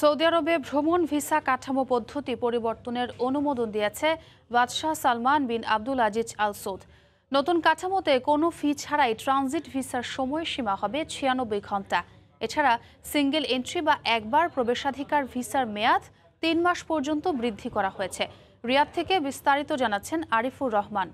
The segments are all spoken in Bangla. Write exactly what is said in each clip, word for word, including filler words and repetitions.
সৌদি আরবে ভ্রমণ ভিসা কাঠামো পদ্ধতি পরিবর্তনের অনুমোদন দিয়েছে বাদশাহ সালমান বিন আব্দুল আজিজ আল সৌদ। নতুন কাঠামোতে কোনো ফি ছাড়াই ট্রানজিট ভিসার সময়সীমা হবে ছিয়ানব্বই ঘন্টা। এছাড়া সিঙ্গেল এন্ট্রি বা একবার প্রবেশাধিকার ভিসার মেয়াদ তিন মাস পর্যন্ত বৃদ্ধি করা হয়েছে। রিয়াদ থেকে বিস্তারিত জানাচ্ছেন আরিফুর রহমান।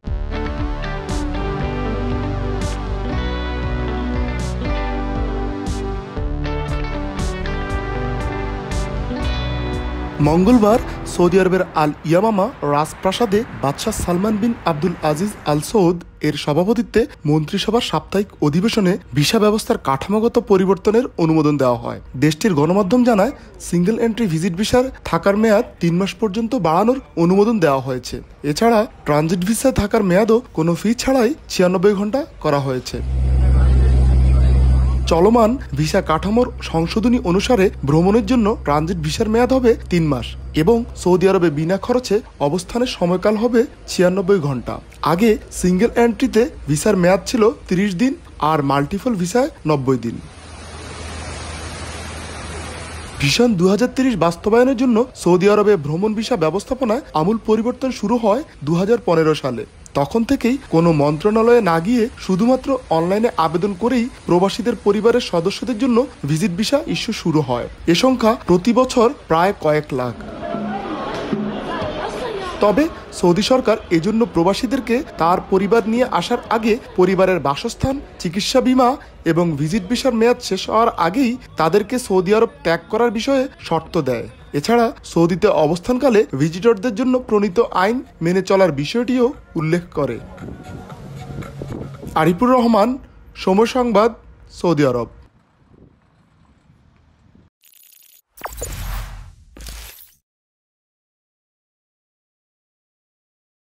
মঙ্গলবার সৌদি আরবের আল ইয়ামামা রাজপ্রাসাদে বাদশাহ সালমান বিন আব্দুল আজিজ আল সৌদ এর সভাপতিত্বে মন্ত্রিসভার সাপ্তাহিক অধিবেশনে ভিসা ব্যবস্থার কাঠামোগত পরিবর্তনের অনুমোদন দেওয়া হয়। দেশটির গণমাধ্যম জানায়, সিঙ্গেল এন্ট্রি ভিজিট ভিসার থাকার মেয়াদ তিন মাস পর্যন্ত বাড়ানোর অনুমোদন দেওয়া হয়েছে। এছাড়া ট্রানজিট ভিসায় থাকার মেয়াদও কোনো ফি ছাড়াই ছিয়ানব্বই ঘন্টা করা হয়েছে। চলমান ভিসা কাঠামোর সংশোধনী অনুসারে ভ্রমণের জন্য ট্রানজিট ভিসার মেয়াদ হবে তিন মাস এবং সৌদি আরবে বিনা খরচে অবস্থানের সময়কাল হবে ছিয়ানব্বই ঘন্টা। আগে সিঙ্গেল এন্ট্রিতে ভিসার মেয়াদ ছিল তিরিশ দিন আর মাল্টিপল ভিসায় নব্বই দিন। ভিশন দু হাজার তিরিশ বাস্তবায়নের জন্য সৌদি আরবে ভ্রমণ ভিসা ব্যবস্থাপনায় আমূল পরিবর্তন শুরু হয় দু হাজার পনেরো সালে। তখন থেকেই কোনো মন্ত্রণালয়ে না গিয়ে শুধুমাত্র অনলাইনে আবেদন করেই প্রবাসীদের পরিবারের সদস্যদের জন্য ভিজিট ভিসা ইস্যু শুরু হয়। এ সংখ্যা প্রতি বছর প্রায় কয়েক লাখ। তবে সৌদি সরকার এজন্য প্রবাসীদেরকে তার পরিবার নিয়ে আসার আগে পরিবারের বাসস্থান, চিকিৎসা বীমা এবং ভিজিট ভিসার মেয়াদ শেষ হওয়ার আগেই তাদেরকে সৌদি আরব ত্যাগ করার বিষয়ে শর্ত দেয়। এছাড়া সৌদিতে অবস্থানকালে ভিজিটরদের জন্য প্রণীত আইন মেনে চলার বিষয়টিও উল্লেখ করে। আরিফুর রহমান, সময় সংবাদ, সৌদি আরব।